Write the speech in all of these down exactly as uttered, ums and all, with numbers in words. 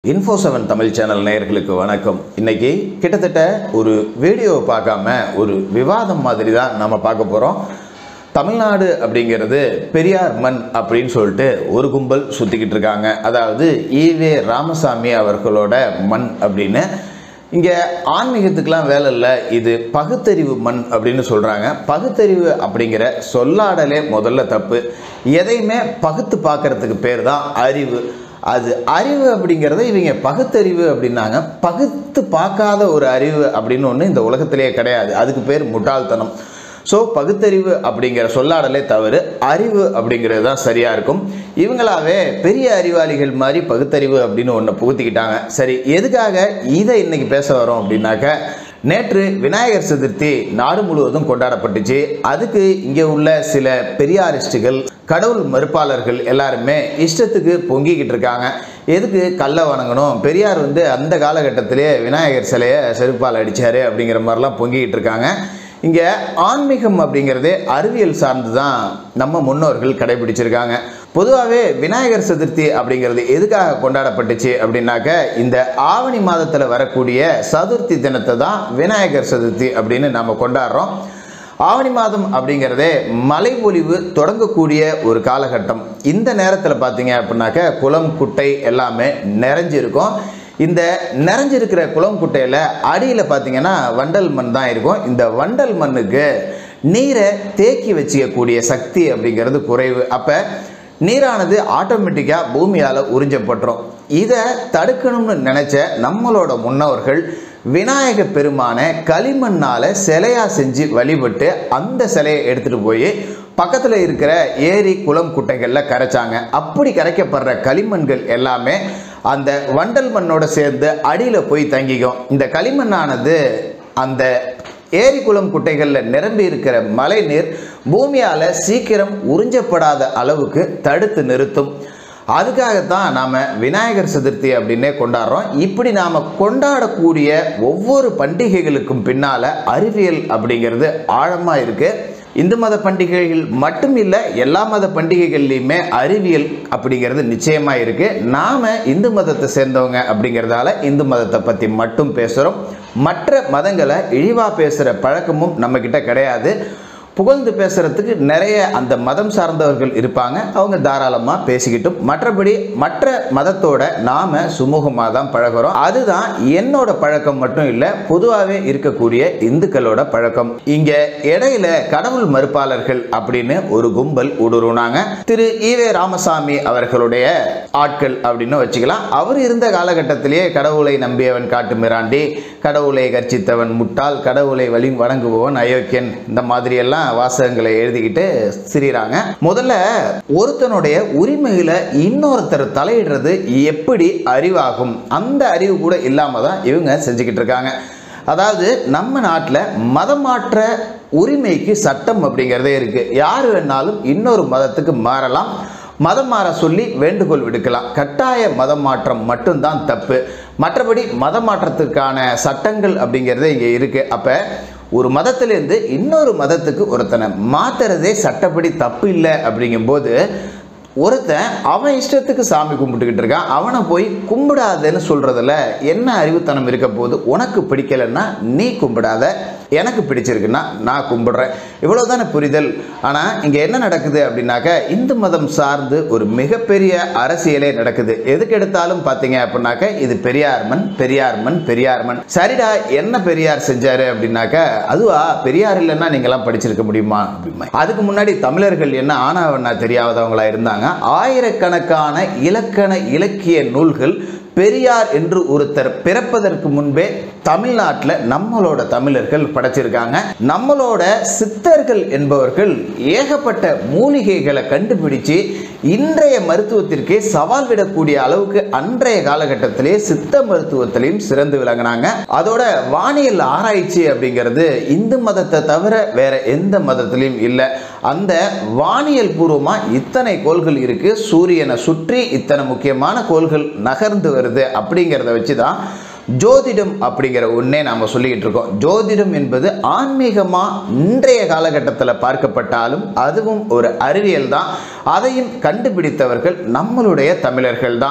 Info seven Tamil channel நேயர்களுக்கு வணக்கம். இன்னைக்கு கிட்டத்தட்ட ஒரு வீடியோவை பார்க்காம ஒரு விவாதம் மாதிரி தான் நம்ம பார்க்க போகிறோம். தமிழ்நாடு அப்படிங்கிறது பெரியார் மண் அப்படின்னு சொல்லிட்டு ஒரு கும்பல் சுற்றிக்கிட்டு இருக்காங்க. அதாவது ஈவே ராமசாமி அவர்களோட மண் அப்படின்னு. இங்கே ஆன்மீகத்துக்கெலாம் வேலை இல்லை, இது பகுத்தறிவு மண் அப்படின்னு சொல்கிறாங்க. பகுத்தறிவு அப்படிங்கிற சொல்லாடலே முதல்ல தப்பு. எதையுமே பகுத்து பார்க்கறதுக்கு பேர் தான் அறிவு. அது அறிவு அப்படிங்கிறத இவங்க பகுத்தறிவு அப்படின்னாங்க. பகுத்து பார்க்காத ஒரு அறிவு அப்படின்னு ஒன்று இந்த உலகத்திலேயே கிடையாது. அதுக்கு பேர் முட்டாள்தனம். ஸோ பகுத்தறிவு அப்படிங்கிற சொல்லாடலே தவறு, அறிவு அப்படிங்கிறது தான் சரியாக இருக்கும். இவங்களாவே பெரிய அறிவாளிகள் மாதிரி பகுத்தறிவு அப்படின்னு ஒன்று புகுத்திக்கிட்டாங்க. சரி, எதுக்காக இதை இன்னைக்கு பேச வரோம் அப்படின்னாக்க, நேற்று விநாயகர் சதுர்த்தி நாடு முழுவதும் கொண்டாடப்பட்டுச்சு. அதுக்கு இங்கே உள்ள சில பெரியாரிஸ்டுகள், கடவுள் மறுப்பாளர்கள் எல்லாருமே இஷ்டத்துக்கு பொங்கிக்கிட்டு இருக்காங்க. எதுக்கு கல்லை வணங்கணும், பெரியார் வந்து அந்த காலகட்டத்திலே விநாயகர் சிலையை செருப்பால் அடித்தார் அப்படிங்கிற மாதிரிலாம் பொங்கிக்கிட்டு இருக்காங்க. இங்கே ஆன்மீகம் அப்படிங்கிறதே அறிவியல் சார்ந்து தான் நம்ம முன்னோர்கள் கடைபிடிச்சிருக்காங்க. பொதுவாகவே விநாயகர் சதுர்த்தி அப்படிங்கிறது எதுக்காக கொண்டாடப்பட்டுச்சு அப்படின்னாக்க, இந்த ஆவணி மாதத்தில் வரக்கூடிய சதுர்த்தி தினத்தை தான் விநாயகர் சதுர்த்தி அப்படின்னு நம்ம கொண்டாடுறோம். ஆவணி மாதம் அப்படிங்கிறதே மழை பொழிவு தொடங்கக்கூடிய ஒரு காலகட்டம். இந்த நேரத்தில் பார்த்தீங்க அப்படின்னாக்க குளம் குட்டை எல்லாமே நிறைஞ்சிருக்கும். இந்த நிறைஞ்சிருக்கிற குளம் குட்டையில் அடியில் பார்த்தீங்கன்னா வண்டல் மண் தான் இருக்கும். இந்த வண்டல் மண்ணுக்கு நீரை தேக்கி வச்சிக்கக்கூடிய சக்தி அப்படிங்கிறது குறைவு. அப்போ நீரானது ஆட்டோமேட்டிக்காக பூமியால் உறிஞ்சப்பட்டுரும். இதை தடுக்கணும்னு நினச்ச நம்மளோட முன்னோர்கள் விநாயக பெருமானை களிமண்ணால் சிலையாக செஞ்சு வழிபட்டு அந்த சிலையை எடுத்துகிட்டு போய் பக்கத்தில் இருக்கிற ஏரி குளம் குட்டைகளில் கரைச்சாங்க. அப்படி கரைக்கப்படுற களிமண்கள் எல்லாமே அந்த வண்டல் மண்ணோட சேர்ந்து அடியில் போய் தங்கிக்கும். இந்த களிமண்ணானது அந்த ஏரி குளம் குட்டைகளில் நிரம்பி இருக்கிற மழை நீர் பூமியால் சீக்கிரம் உறிஞ்சப்படாத அளவுக்கு தடுத்து நிறுத்தும். அதுக்காகத்தான் நாம் விநாயகர் சதுர்த்தி அப்படின்னே கொண்டாடுறோம். இப்படி நாம் கொண்டாடக்கூடிய ஒவ்வொரு பண்டிகைகளுக்கும் பின்னால் அறிவியல் அப்படிங்கிறது ஆழமாக இருக்குது. இந்து மத பண்டிகைகள் மட்டும் இல்லை, எல்லா மத பண்டிகைகள்லையுமே அறிவியல் அப்படிங்கிறது நிச்சயமாக இருக்குது. நாம் இந்து மதத்தை சேர்ந்தவங்க அப்படிங்கிறதால இந்து மதத்தை பற்றி மட்டும் பேசுகிறோம். மற்ற மதங்களை இழிவாக பேசுகிற பழக்கமும் நம்மக்கிட்ட கிடையாது. புகழ்ந்து பேசுகிறதுக்கு நிறைய அந்த மதம் சார்ந்தவர்கள் இருப்பாங்க, அவங்க தாராளமாக பேசிக்கிட்டும். மற்றபடி மற்ற மதத்தோட நாம் சுமூகமாக தான் பழகிறோம். அதுதான் என்னோட பழக்கம் மட்டும் இல்லை, பொதுவாகவே இருக்கக்கூடிய இந்துக்களோட பழக்கம். இங்கே இடையில கடவுள் மறுப்பாளர்கள் அப்படின்னு ஒரு கும்பல் ஊடுருவினாங்க. திரு ஈவே ராமசாமி அவர்களுடைய ஆட்கள் அப்படின்னு வச்சுக்கலாம். அவர் இருந்த காலகட்டத்திலேயே கடவுளை நம்பியவன் காட்டு மிராண்டி, கடவுளை கர்ச்சித்தவன் முட்டாள், கடவுளை வழி வணங்குபவன் அயோக்கியன், இந்த மாதிரி எல்லாம் வாசகங்களை எழுதிக்கிட்டு சிரிறாங்க. முதல்ல ஒருத்தனுடைய உரிமையில இன்னொருத்தர் தலையிடுறது எப்படி அறிவாகும்? அந்த அறிவு கூட இல்லாம தான் இவங்க செஞ்சுக்கிட்டு இருக்காங்க. அதாவது நம்ம நாட்டில் மதமாற்ற உரிமைக்கு சட்டம் அப்படிங்கிறதே இருக்கு. யார் வேணாலும் இன்னொரு மதத்துக்கு மாறலாம், மதம் மாற சொல்லி வேண்டுகோள் விடுக்கலாம். கட்டாய மதம் மாற்றம் மட்டும்தான் தப்பு. மற்றபடி மதம் மாற்றத்துக்கான சட்டங்கள் அப்படிங்கிறது இங்கே இருக்கு. அப்போ ஒரு மதத்திலேருந்து இன்னொரு மதத்துக்கு ஒருத்தனை மாற்றுறதே சட்டப்படி தப்பு இல்லை. அப்படிங்கும்போது ஒருத்தன் அவன் இஷ்டத்துக்கு சாமி கும்பிட்டுக்கிட்டு இருக்கான், அவனை போய் கும்பிடாதேன்னு சொல்கிறதுல என்ன அறிவுத்தனம் இருக்க போது? உனக்கு பிடிக்கலைன்னா நீ கும்பிடாத, எனக்கு பிடிச்சிருக்குன்னா நான் கும்பிடுறேன், இவ்வளோதானே புரிதல். ஆனால் இங்கே என்ன நடக்குது அப்படின்னாக்க, இந்து மதம் சார்ந்து ஒரு மிகப்பெரிய அரசியலே நடக்குது. எதுக்கு எடுத்தாலும் பார்த்தீங்க அப்படின்னாக்க, இது பெரியார் மண், பெரியார் மண், பெரியார் மண். சரிடா, என்ன பெரியார் செஞ்சாரு அப்படின்னாக்க, அதுவா பெரியார் இல்லைன்னா நீங்களாம் படிச்சிருக்க முடியுமா அப்படிமா? அதுக்கு முன்னாடி தமிழர்கள் என்ன ஆனாவன்னா தெரியாதவங்களா இருந்தாங்க. ஆயிரக்கணக்கான இலக்கண இலக்கிய நூல்கள் பெரியார் என்று ஒருத்தர் பிறப்பதற்கு முன்பே தமிழ்நாட்டில் நம்மளோட தமிழர்கள் படைச்சிருக்காங்க. நம்மளோட சித்தர்கள் என்பவர்கள் ஏகப்பட்ட மூலிகைகளை கண்டுபிடிச்சு இன்றைய மருத்துவத்திற்கே சவால் விடக்கூடிய அளவுக்கு அன்றைய காலகட்டத்திலே சித்த மருத்துவத்திலையும் சிறந்து விளங்கினாங்க. அதோட வானியல் ஆராய்ச்சி அப்படிங்கிறது இந்து மதத்தை தவிர வேற எந்த மதத்திலையும் இல்லை. அந்த வானியல் பூர்வமா இத்தனை கோள்கள் இருக்கு, சூரியனை சுற்றி இத்தனை முக்கியமான கோள்கள் நகர்ந்து வருது அப்படிங்கிறத வச்சுதான் ஜோதிடம் அப்படிங்கிற ஒன்னே நாம சொல்லிக்கிட்டு இருக்கோம். ஜோதிடம் என்பது ஆன்மீகமா இன்றைய காலகட்டத்தில் பார்க்கப்பட்டாலும் அதுவும் ஒரு அறிவியல் தான். அதையும் கண்டுபிடித்தவர்கள் நம்மளுடைய தமிழர்கள் தான்.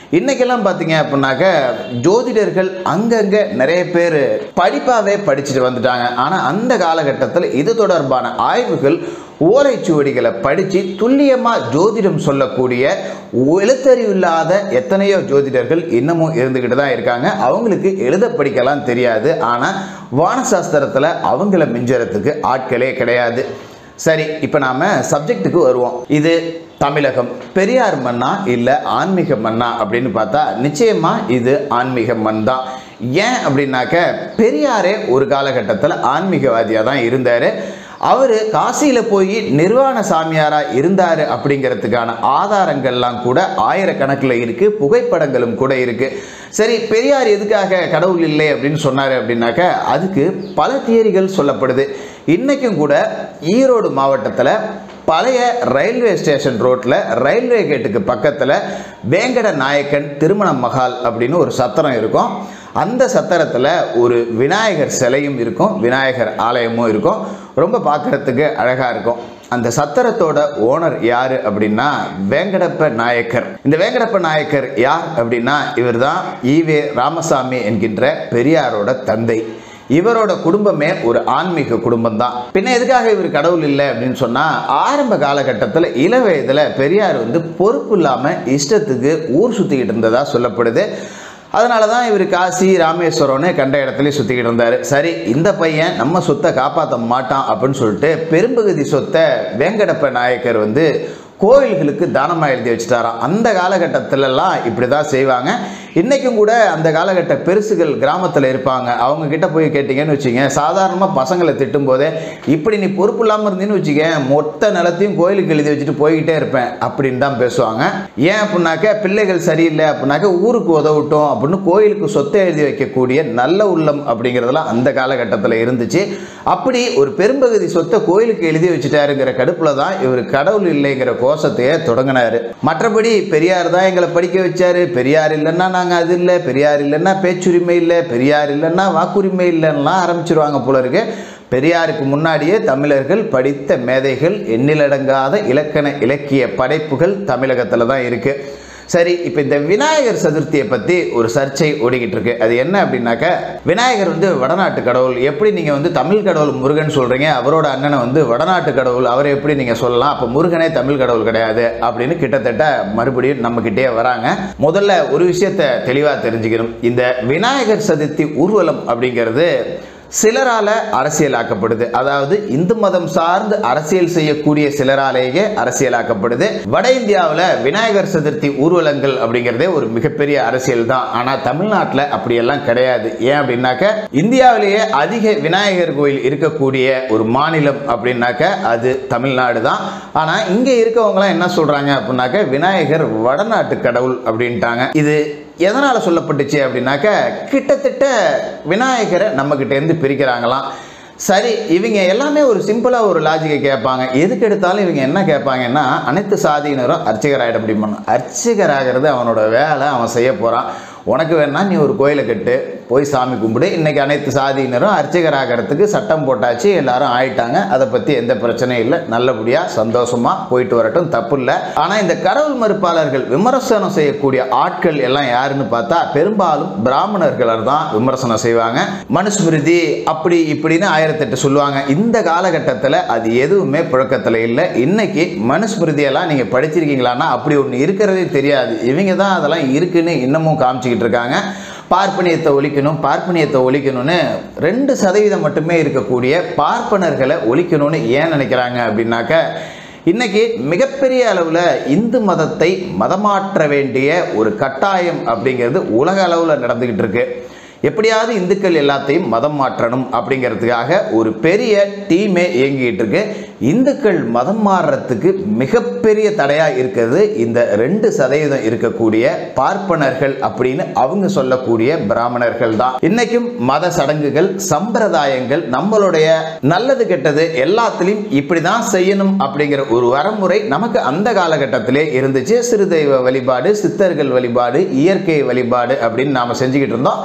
இன்னைக்கெல்லாம் பார்த்தீங்க அப்படின்னாக்க ஜோதிடர்கள் அங்கங்கே நிறைய பேர் படிப்பாகவே படிச்சுட்டு வந்துட்டாங்க. ஆனால் அந்த காலகட்டத்தில் இது தொடர்பான ஆய்வுகள் ஓலைச்சுவடிகளை படித்து துல்லியமாக ஜோதிடம் சொல்லக்கூடிய எழுத்தறிவு இல்லாத எத்தனையோ ஜோதிடர்கள் இன்னமும் இருந்துக்கிட்டு தான் இருக்காங்க. அவங்களுக்கு எழுத படிக்கலாம் தெரியாது, ஆனால் வானசாஸ்திரத்தில் அவங்கள மிஞ்சறதுக்கு ஆட்களே கிடையாது. சரி, இப்போ நாம் சப்ஜெக்டுக்கு வருவோம். இது தமிழகம் பெரியார் மண்ணா இல்லை ஆன்மீக மண்ணா அப்படின்னு பார்த்தா நிச்சயமாக இது ஆன்மீக மண் தான். ஏன் அப்படின்னாக்க பெரியாரே ஒரு காலகட்டத்தில் ஆன்மீகவாதியாக தான் இருந்தார். அவர் காசியில் போய் நிர்வாண சாமியாராக இருந்தார் அப்படிங்கிறதுக்கான ஆதாரங்கள்லாம் கூட ஆயிரக்கணக்கில் இருக்குது, புகைப்படங்களும் கூட இருக்குது. சரி, பெரியார் எதுக்காக கடவுள் இல்லை அப்படின்னு சொன்னார் அப்படின்னாக்க அதுக்கு பல தியரிகள் சொல்லப்படுது. இன்றைக்கும் கூட ஈரோடு மாவட்டத்தில் பழைய ரயில்வே ஸ்டேஷன் ரோட்டில் ரயில்வே கேட்டுக்கு பக்கத்தில் வேங்கட நாயக்கன் திருமண மகால் அப்படின்னு ஒரு சத்திரம் இருக்கும். அந்த சத்திரத்தில் ஒரு விநாயகர் சிலையும் இருக்கும், விநாயகர் ஆலயமும் இருக்கும். ரொம்ப பார்க்குறதுக்கு அழகாக இருக்கும். அந்த சத்திரத்தோட ஓனர் யார் அப்படின்னா வேங்கடப்ப நாயக்கர். இந்த வேங்கடப்ப நாயக்கர் யார் அப்படின்னா இவர் தான் ஈவே ராமசாமி என்கின்ற பெரியாரோட தந்தை. இவரோட குடும்பமே ஒரு ஆன்மீக குடும்பம் தான். பின்ன எதுக்காக இவர் கடவுள் இல்லை அப்படின்னு சொன்னால் ஆரம்ப காலகட்டத்தில் இள வயதில் பெரியார் வந்து பொறுப்பு இல்லாமல் இஷ்டத்துக்கு ஊர் சுற்றிக்கிட்டு இருந்ததா சொல்லப்படுது. அதனால தான் இவர் காசி ராமேஸ்வரம்னு கண்ட இடத்துலையும் சுற்றிக்கிட்டு இருந்தார். சரி, இந்த பையன் நம்ம சொத்தை காப்பாற்ற மாட்டான் அப்படின்னு சொல்லிட்டு பெரும்பகுதி சொத்தை வேங்கடப்ப நாயக்கர் வந்து கோயில்களுக்கு தானமாக எழுதி வச்சுட்டாராம். அந்த காலகட்டத்திலலாம் இப்படி தான் செய்வாங்க. இன்றைக்கும் கூட அந்த காலகட்ட பெருசுகள் கிராமத்தில் இருப்பாங்க. அவங்க கிட்ட போய் கேட்டிங்கன்னு வச்சுங்க, சாதாரணமாக பசங்களை திட்டும் போதே இப்படி நீ பொறுப்பு இல்லாமல் இருந்தீன்னு வச்சுக்க மொத்த நிலத்தையும் கோயிலுக்கு எழுதி வச்சுட்டு போய்கிட்டே இருப்பேன் அப்படின்னு தான் பேசுவாங்க. ஏன் அப்படின்னாக்க பிள்ளைகள் சரியில்லை அப்படின்னாக்க ஊருக்கு உதவிட்டோம் அப்படின்னு கோயிலுக்கு சொத்தை எழுதி வைக்கக்கூடிய நல்ல உள்ளம் அப்படிங்கிறதெல்லாம் அந்த காலகட்டத்தில் இருந்துச்சு. அப்படி ஒரு பெரும்பகுதி சொத்தை கோயிலுக்கு எழுதி வச்சுட்டாருங்கிற கடுப்பில் தான் இவர் கடவுள் இல்லைங்கிற கோஷத்தையே தொடங்கினார். மற்றபடி பெரியார் தான் எங்களை படிக்க வச்சாரு, பெரியார் இல்லைன்னா நாங்கள் அது இல்லை, பெரியார் இல்லைன்னா பேச்சுரிமை இல்லை, பெரியார் இல்லைன்னா வாக்குரிமை இல்லைன்னா ஆரம்பிச்சிருவாங்க போல இருக்கு. பெரியாருக்கு முன்னாடியே தமிழர்கள் படித்த மேதைகள், எண்ணிலடங்காத இலக்கண இலக்கிய படைப்புகள் தமிழகத்தில் தான் இருக்குது. சரி, இப்போ இந்த விநாயகர் சதுர்த்தியை பற்றி ஒரு சர்ச்சை ஓடிக்கிட்டு இருக்கு. அது என்ன அப்படின்னாக்க விநாயகர் வந்து வடநாட்டு கடவுள். எப்படி நீங்கள் வந்து தமிழ் கடவுள் முருகன் சொல்கிறீங்க, அவரோட அண்ணனை வந்து வடநாட்டு கடவுள், அவரை எப்படி நீங்கள் சொல்லலாம், அப்போ முருகனே தமிழ் கடவுள் கிடையாது அப்படின்னு கிட்டத்தட்ட மறுபடியும் நம்மக்கிட்டே வராங்க. முதல்ல ஒரு விஷயத்தை தெளிவாக தெரிஞ்சுக்கணும். இந்த விநாயகர் சதுர்த்தி ஊர்வலம் அப்படிங்கிறது சிலரால் அரசியலாக்கப்படுது. அதாவது இந்து மதம் சார்ந்து அரசியல் செய்யக்கூடிய சிலராலேயே அரசியலாக்கப்படுது. வட இந்தியாவில் விநாயகர் சதுர்த்தி ஊர்வலங்கள் அப்படிங்கிறதே ஒரு மிகப்பெரிய அரசியல் தான். ஆனால் தமிழ்நாட்டில் அப்படியெல்லாம் கிடையாது. ஏன் அப்படின்னாக்க இந்தியாவிலேயே அதிக விநாயகர் கோயில் இருக்கக்கூடிய ஒரு மாநிலம் அப்படின்னாக்க அது தமிழ்நாடு தான். ஆனால் இங்கே இருக்கவங்களாம் என்ன சொல்கிறாங்க அப்படின்னாக்க விநாயகர் வடநாட்டு கடவுள் அப்படின்ட்டாங்க. இது எதனால் சொல்லப்பட்டுச்சு அப்படின்னாக்க கிட்டத்தட்ட விநாயகரை நம்மக்கிட்டேருந்து பிரிக்கிறாங்களாம். சரி, இவங்க எல்லாமே ஒரு சிம்பிளாக ஒரு லாஜிக்கை கேட்பாங்க. எதுக்கு எடுத்தாலும் இவங்க என்ன கேட்பாங்கன்னா அனைத்து சாதியினரும் அர்ச்சகராகிட முடியுமா? அர்ச்சகராகிறது அவனோட வேலை, அவன் செய்ய போகிறான். உனக்கு வேணா நீ ஒரு கோயிலை கட்டு, போய் சாமி கும்பிடு. இன்றைக்கி அனைத்து சாதியினரும் அர்ச்சகராகிறதுக்கு சட்டம் போட்டாச்சு, எல்லாரும் ஆயிட்டாங்க. அதை பற்றி எந்த பிரச்சனையும் இல்லை, நல்லபடியாக சந்தோஷமாக போயிட்டு வரட்டும், தப்பு இல்லை. ஆனால் இந்த கடவுள் மறுப்பாளர்கள் விமர்சனம் செய்யக்கூடிய ஆட்கள் எல்லாம் யாருன்னு பார்த்தா பெரும்பாலும் பிராமணர்களால் தான் விமர்சனம் செய்வாங்க. மனுஸ்மிருதி அப்படி இப்படின்னு ஆயிரத்தெட்டு சொல்லுவாங்க. இந்த காலகட்டத்தில் அது எதுவுமே புழக்கத்தில் இல்லை. இன்னைக்கு மனுஸ்மிருதியெல்லாம் நீங்கள் படிச்சிருக்கீங்களான்னா அப்படி ஒன்று இருக்கிறதே தெரியாது. இவங்க தான் அதெல்லாம் இருக்குன்னு இன்னமும் காமிச்சிக்கிட்டு இருக்காங்க. பார்ப்பனியத்தை ஒழிக்கணும், பார்ப்பனியத்தை ஒழிக்கணும்னு ரெண்டு சதவீதம் மட்டுமே இருக்கக்கூடிய பார்ப்பனர்களை ஒழிக்கணும்னு ஏன் நினைக்கிறாங்க அப்படின்னாக்க இன்னைக்கு மிகப்பெரிய அளவில் இந்து மதத்தை மதமாற்ற வேண்டிய ஒரு கட்டாயம் அப்படிங்கிறது உலக அளவில் நடந்துக்கிட்டு இருக்கு. எப்படியாவது இந்துக்கள் எல்லாத்தையும் மதம் மாற்றணும் அப்படிங்கிறதுக்காக ஒரு பெரிய டீமே இயங்கிட்டு இருக்கு. இந்துக்கள் மதம் மாறுறதுக்கு மிகப்பெரிய தடையாக இருக்கிறது இந்த ரெண்டு சதவீதம் இருக்கக்கூடிய பார்ப்பனர்கள் அப்படின்னு அவங்க சொல்லக்கூடிய பிராமணர்கள் தான். இன்னைக்கும் மத சடங்குகள், சம்பிரதாயங்கள், நம்மளுடைய நல்லது கெட்டது எல்லாத்திலையும் இப்படி தான் செய்யணும் அப்படிங்கிற ஒரு வரமுறை நமக்கு அந்த காலகட்டத்திலே இருந்துச்சு. சிறு தெய்வ வழிபாடு, சித்தர்கள் வழிபாடு, இயற்கை வழிபாடு அப்படின்னு நாம் செஞ்சுக்கிட்டு இருந்தோம்.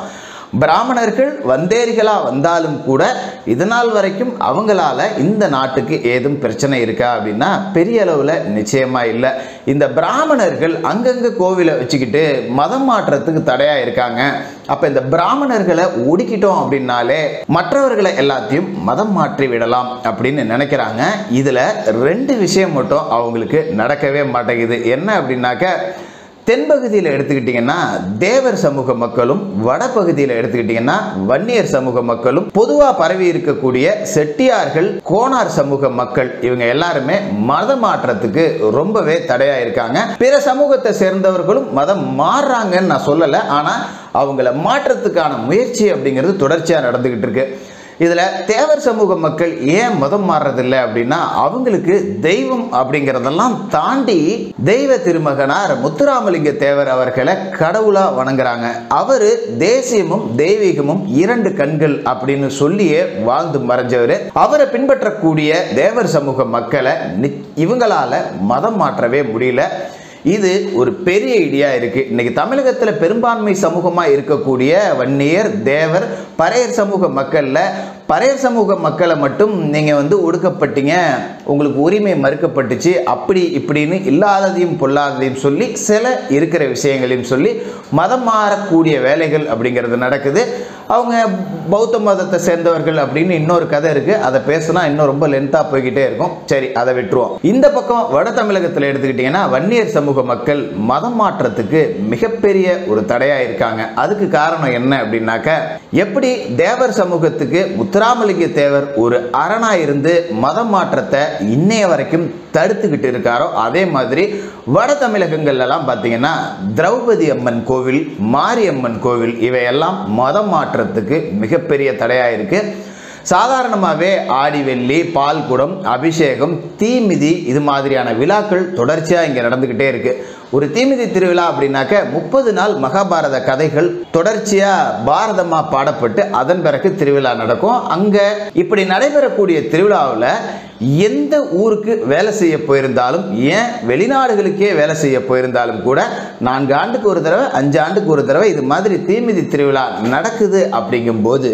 பிராமணர்கள் வந்தேரிகளா வந்தாலும் கூட இதனால் வரைக்கும் அவங்களால இந்த நாட்டுக்கு ஏதும் பிரச்சனை இருக்கா அப்படின்னா பெரிய அளவில் நிச்சயமா இல்லை. இந்த பிராமணர்கள் அங்கங்க கோவிலை வச்சுக்கிட்டு மதம் மாற்றத்துக்கு தடையா இருக்காங்க. அப்ப இந்த பிராமணர்களை ஒடுக்கிட்டோம் அப்படின்னாலே மற்றவர்களை எல்லாத்தையும் மதம் மாற்றி விடலாம் அப்படின்னு நினைக்கிறாங்க. இதுல ரெண்டு விஷயம் மட்டும் அவங்களுக்கு நடக்கவே மாட்டேங்குது. என்ன அப்படின்னாக்க, தென்பகுதியில் எடுத்துக்கிட்டீங்கன்னா தேவர் சமூக மக்களும், வடபகுதியில் எடுத்துக்கிட்டீங்கன்னா வன்னியர் சமூக மக்களும், பொதுவா பரவி இருக்கக்கூடிய செட்டியார்கள், கோனார் சமூக மக்கள், இவங்க எல்லாருமே மத மாற்றத்துக்கு ரொம்பவே தடையா இருக்காங்க. பிற சமூகத்தை சேர்ந்தவர்களும் மதம் மாறுறாங்கன்னு நான் சொல்லல, ஆனா அவங்கள மாற்றத்துக்கான முயற்சி அப்படிங்கிறது தொடர்ச்சியா நடந்துகிட்டு இருக்கு. இதுல தேவர் சமூக மக்கள் ஏன் மதம் மாறுறதில்லை அப்படின்னா, அவங்களுக்கு தெய்வம் அப்படிங்கிறதெல்லாம் தாண்டி தெய்வ திருமகனார் முத்துராமலிங்க தேவர் அவர்களை கடவுளா வணங்குறாங்க. அவரு தேசியமும் தெய்வீகமும் இரண்டு கண்கள் அப்படின்னு சொல்லியே வாழ்ந்து மறைஞ்சவர். அவரை பின்பற்றக்கூடிய தேவர் சமூக மக்களை இவங்களால மதம் மாற்றவே முடியல. இது ஒரு பெரிய ஐடியா இருக்கு. இன்னைக்கு தமிழகத்தில் பெரும்பான்மை சமூகமாக இருக்கக்கூடிய வன்னியர், தேவர், பறையர் சமூக மக்கள்ல பறையர் சமூக மக்களை மட்டும் நீங்க வந்து ஒடுக்கப்பட்டீங்க, உங்களுக்கு உரிமை மறுக்கப்பட்டுச்சு, அப்படி இப்படின்னு இல்லாததையும் பொல்லாததையும் சொல்லி சில இருக்கிற விஷயங்களையும் சொல்லி மதம் மாறக்கூடிய வேலைகள் அப்படிங்கிறது நடக்குது. அவங்க பௌத்த மதத்தை சேர்ந்தவர்கள் அப்படின்னு இன்னொரு கதை இருக்கு. அதை பேசினா இன்னும் ரொம்ப லென்த்தா போய்கிட்டே இருக்கும். சரி, அதை விட்டுருவோம். இந்த பக்கம் வட தமிழகத்தில் எடுத்துக்கிட்டீங்கன்னா வன்னியர் சமூக மக்கள் மதம் மாற்றத்துக்கு மிகப்பெரிய ஒரு தடையா இருக்காங்க. அதுக்கு காரணம் என்ன அப்படின்னாக்க, எப்படி தேவர் சமூகத்துக்கு முத்துராமலிங்க தேவர் ஒரு அரணா இருந்து மதம் மாற்றத்தை இன்னைய வரைக்கும் தடுத்துக்கிட்டு இருக்காரோ, அதே மாதிரி வட தமிழகங்கள் எல்லாம் பார்த்தீங்கன்னா திரௌபதி அம்மன் கோவில், மாரியம்மன் கோவில் இவையெல்லாம் மதம் மாற்றத்துக்கு மிகப்பெரிய தடையா இருக்கு. சாதாரணமாகவே ஆடி வெள்ளி, பால்குடம், அபிஷேகம், தீமிதி இது மாதிரியான விழாக்கள் தொடர்ச்சியாக இங்கே நடந்துக்கிட்டே இருக்கு. ஒரு தீமிதி திருவிழா அப்படின்னாக்க முப்பது நாள் மகாபாரத கதைகள் தொடர்ச்சியாக பாரதமாக பாடப்பட்டு அதன் பிறகு திருவிழா நடக்கும். அங்கே இப்படி நடைபெறக்கூடிய திருவிழாவில் எந்த ஊருக்கு வேலை செய்ய போயிருந்தாலும், ஏன் வெளிநாடுகளுக்கே வேலை செய்ய போயிருந்தாலும் கூட நான்கு ஆண்டுக்கு ஒரு தடவை, அஞ்சு ஆண்டுக்கு ஒரு தடவை இது மாதிரி தீமிதி திருவிழா நடக்குது. அப்படிங்கும்போது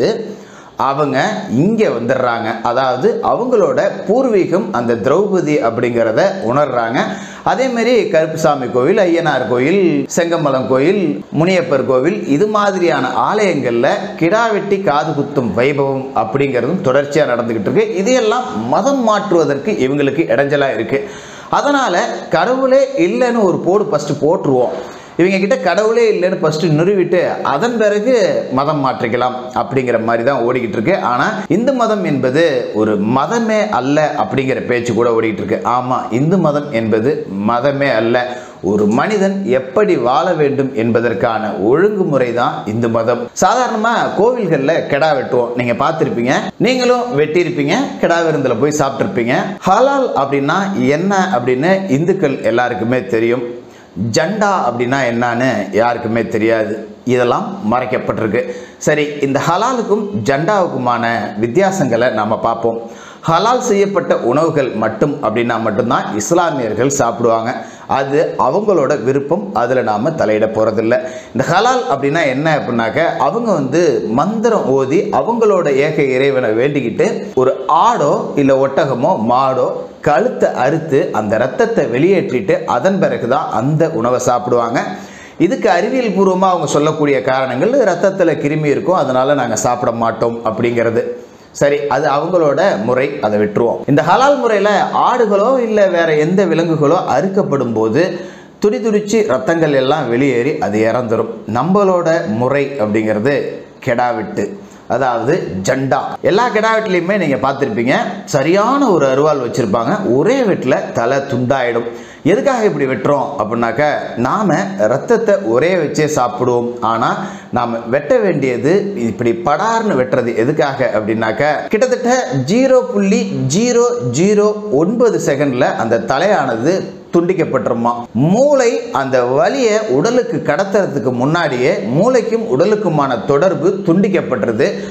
அவங்க இங்கே வந்துடுறாங்க. அதாவது அவங்களோட பூர்வீகம் அந்த திரௌபதி அப்படிங்கிறத உணர்றாங்க. அதே மாதிரி கருப்புசாமி கோவில், ஐயனார் கோயில், செங்கமலம் கோயில், முனியப்பர் கோவில் இது மாதிரியான ஆலயங்களில் கிடாவெட்டி காது குத்தும் வைபவம் அப்படிங்கிறதும் தொடர்ச்சியாக நடந்துக்கிட்டு இருக்கு. இதையெல்லாம் மதம் மாற்றுவதற்கு இவங்களுக்கு இடைஞ்சலாக இருக்குது. அதனால் கடவுளே இல்லைன்னு ஒரு போடு ஃபஸ்ட்டு போட்டுருவோம், இவங்க கிட்ட கடவுளே இல்லைன்னு ஃபர்ஸ்ட் நிறுவிட்டு அதன் பிறகு மதம் மாற்றிக்கலாம் அப்படிங்கிற மாதிரி தான் ஓடிக்கிட்டு இருக்கு. ஆனால் இந்து மதம் என்பது ஒரு மதமே அல்ல அப்படிங்கிற பேச்சு கூட ஓடிக்கிட்டு இருக்கு. ஆமாம், இந்து மதம் என்பது மதமே அல்ல, ஒரு மனிதன் எப்படி வாழ வேண்டும் என்பதற்கான ஒழுங்குமுறை தான் இந்து மதம். சாதாரணமாக கோவில்களில் கிடா வெட்டுவோம், நீங்க பார்த்துருப்பீங்க, நீங்களும் வெட்டியிருப்பீங்க, கிடா விருந்தில் போய் சாப்பிட்ருப்பீங்க. ஹலால் அப்படின்னா என்ன அப்படின்னு இந்துக்கள் எல்லாருக்குமே தெரியும். ஜண்டா அப்படின்னா என்னன்னு யாருக்குமே தெரியாது. இதெல்லாம் மறைக்கப்பட்டிருக்கு. சரி, இந்த ஹலாலுக்கும் ஜண்டாவுக்குமான வித்தியாசங்களை நம்ம பார்ப்போம். ஹலால் செய்யப்பட்ட உணவுகள் மட்டும் அப்படின்னா மட்டும்தான் இஸ்லாமியர்கள் சாப்பிடுவாங்க. அது அவங்களோட விருப்பம், அதில் நாம் தலையிட போகிறதில்ல. இந்த ஹலால் அப்படின்னா என்ன அப்படின்னாக்க, அவங்க வந்து மந்திரம் ஓதி அவங்களோட ஏக இறைவனை வேண்டிக்கிட்டு ஒரு ஆடோ இல்லை ஒட்டகமோ மாடோ கழுத்தை அறுத்து அந்த ரத்தத்தை வெளியேற்றிட்டு அதன் பிறகுதான் அந்த உணவை சாப்பிடுவாங்க. இதுக்கு அறிவியல் பூர்வமாக அவங்க சொல்லக்கூடிய காரணங்கள், ரத்தத்தில் கிருமி இருக்கும், அதனால நாங்கள் சாப்பிட மாட்டோம் அப்படிங்கிறது. சரி, அது அவங்களோட முறை, அதை விட்டுருவோம். இந்த ஹலால் முறையில் ஆடுகளோ இல்லை வேற எந்த விலங்குகளோ அறுக்கப்படும் போது துடி துடிச்சு ரத்தங்கள் எல்லாம் வெளியேறி அது இறந்துடும். நம்மளோட முறை அப்படிங்கிறது கெடாவிட்டு, அதாவது ஜண்டா. எல்லா கிடாவெட்டிலையுமே நீங்கள் பார்த்துருப்பீங்க, சரியான ஒரு அருவாள் வச்சுருப்பாங்க, ஒரே வெட்டில் தலை துண்டாயிடும். எதுக்காக இப்படி வெட்டுறோம் அப்படின்னாக்க, நாம் ரத்தத்தை ஒரே வச்சே சாப்பிடுவோம், ஆனால் நாம் வெட்ட வேண்டியது இப்படி படார்னு வெட்டுறது எதுக்காக அப்படின்னாக்க, கிட்டத்தட்ட ஜீரோ புள்ளி ஜீரோ ஜீரோ ஒன்பது செகண்டில் அந்த தலையானது துண்டிக்கப்பட்டுருமா. மூளை அந்த வலியை உடலுக்கு கடத்துறதுக்கு முன்னாடியே மூளைக்கும் உடலுக்குமான தொடர்பு துண்டிக்கப்பட்டது.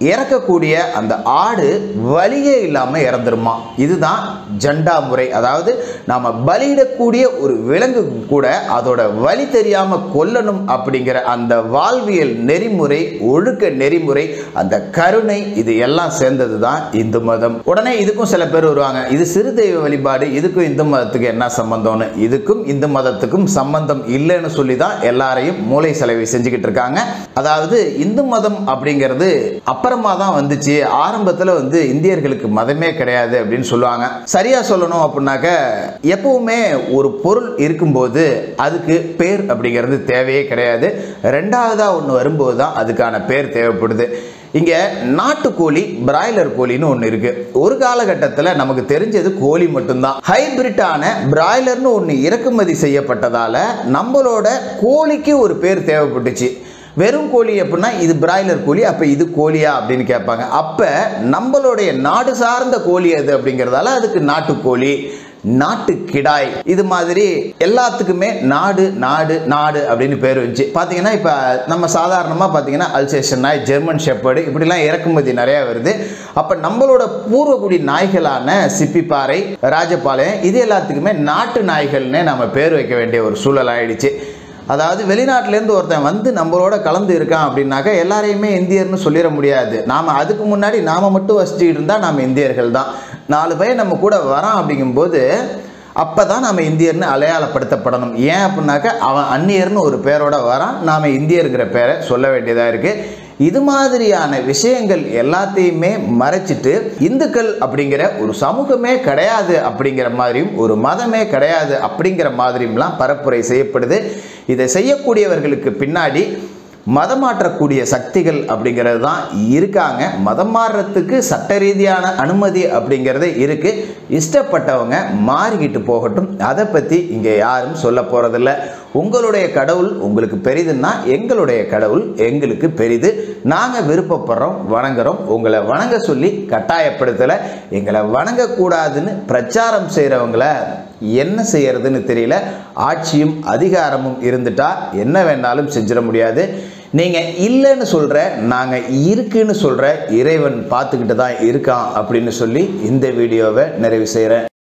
இறக்கக்கூடிய அந்த ஆடு வலியே இல்லாமல் இறந்துருமா. இதுதான் ஜண்டா முறை. அதாவது நாம் பலியிடக்கூடிய ஒரு விலங்கு கூட அதோட வலி தெரியாமல் கொல்லணும் அப்படிங்கிற அந்த வாழ்வியல் நெறிமுறை, ஒழுக்க நெறிமுறை, அந்த கருணை, இது எல்லாம் சேர்ந்தது தான் இந்து மதம். உடனே இதுக்கும் சில பேர் வருவாங்க, இது சிறு தெய்வ வழிபாடு, இதுக்கும் இந்து மதத்துக்கு என்ன சம்பந்தம்னு. இதுக்கும் இந்து மதத்துக்கும் சம்பந்தம் இல்லைன்னு சொல்லி தான் எல்லாரையும் மூளை செலவை செஞ்சுக்கிட்டு இருக்காங்க. அதாவது இந்து மதம் அப்படிங்கிறது அப்புறமா தான் வந்துச்சு, ஆரம்பத்தில் வந்து இந்தியர்களுக்கு மதமே கிடையாது அப்படின்னு சொல்லுவாங்க. சரியா சொல்லணும் அப்படின்னாக்க, எப்பவுமே ஒரு பொருள் இருக்கும்போது அதுக்கு பேர் அப்படிங்கிறது தேவையே கிடையாது. ரெண்டாவதா ஒன்று வரும்போது தான் அதுக்கான பேர் தேவைப்படுது. இங்கே நாட்டுக்கோழி, பிராய்லர் கோழின்னு ஒன்று இருக்கு. ஒரு காலகட்டத்தில் நமக்கு தெரிஞ்சது கோழி மட்டும்தான். ஹைபிரிட்டான பிராய்லர்னு ஒன்று இறக்குமதி செய்யப்பட்டதால நம்மளோட கோழிக்கு ஒரு பேர் தேவைப்பட்டுச்சு. வெறும் கோழி அப்படின்னா இது பிராய்லர் கோழி, அப்போ இது கோழியா அப்படின்னு கேட்பாங்க. அப்போ நம்மளுடைய நாடு சார்ந்த கோழி அது அப்படிங்கிறதால அதுக்கு நாட்டுக்கோழி, நாட்டு கிடாய், இது மாதிரி எல்லாத்துக்குமே நாடு நாடு நாடு அப்படின்னு பேர் வந்துச்சு. பார்த்தீங்கன்னா இப்போ நம்ம சாதாரணமாக பார்த்தீங்கன்னா அல்சேஷன் நாய், ஜெர்மன் ஷெப்பர்டு, இப்படிலாம் இறக்குமதி நிறையா வருது. அப்போ நம்மளோட பூர்வகுடி நாய்களான சிப்பிப்பாறை, ராஜபாளையம், இது எல்லாத்துக்குமே நாட்டு நாய்கள்னே நம்ம பேர் வைக்க வேண்டிய ஒரு சூழல் ஆயிடுச்சு. அதாவது வெளிநாட்டிலேருந்து ஒருத்தன் வந்து நம்மளோட கலந்து இருக்கான் அப்படின்னாக்கா எல்லாரையுமே இந்தியர்னு சொல்லிட முடியாது. நாம் அதுக்கு முன்னாடி நாம் மட்டும் வசிச்சுக்கிட்டு இருந்தால் நாம் இந்தியர்கள் தான். நாலு பேர் நம்ம கூட வரான் அப்படிங்கும்போது அப்போ தான் நாம் இந்தியர்னு அடையாளப்படுத்தப்படணும். ஏன் அப்படின்னாக்கா அவன் அந்நியர்னு ஒரு பேரோட வரான், நாம் இந்தியருங்கிற பேரை சொல்ல வேண்டியதாக இருக்குது. இது மாதிரியான விஷயங்கள் எல்லாத்தையுமே மறைச்சிட்டு இந்துக்கள் அப்படிங்கிற ஒரு சமூகமே கிடையாது அப்படிங்கிற மாதிரியும், ஒரு மதமே கிடையாது அப்படிங்கிற மாதிரியும்லாம் பரப்புரை செய்யப்படுது. இதை செய்யக்கூடியவர்களுக்கு பின்னாடி மதம் மாற்றக்கூடிய சக்திகள் அப்படிங்கிறது தான் இருக்காங்க. மதம் மாறுறதுக்கு சட்ட ரீதியான அனுமதி அப்படிங்கிறது இருக்கு. இஷ்டப்பட்டவங்க மாறிக்கிட்டு போகட்டும், அதை பற்றி இங்கே யாரும் சொல்ல போகிறதில்ல. உங்களுடைய கடவுள் உங்களுக்கு பெரிதுன்னா எங்களுடைய கடவுள் எங்களுக்கு பெரிது. நாங்கள் விருப்பப்படுறோம், வணங்குறோம். உங்களை வணங்க சொல்லி கட்டாயப்படுத்தலை. எங்களை வணங்கக்கூடாதுன்னு பிரச்சாரம் செய்கிறவங்கள என்ன செய்யறதுன்னு தெரியல. ஆட்சியும் அதிகாரமும் இருந்துட்டா என்ன வேணாலும் செஞ்சிட முடியாது. நீங்கள் இல்லைன்னு சொல்கிற, நாங்கள் இருக்குன்னு சொல்கிற இறைவன் பார்த்துக்கிட்டு தான் இருக்கான் அப்படின்னு சொல்லி இந்த வீடியோவை நிறைவு செய்கிறேன்.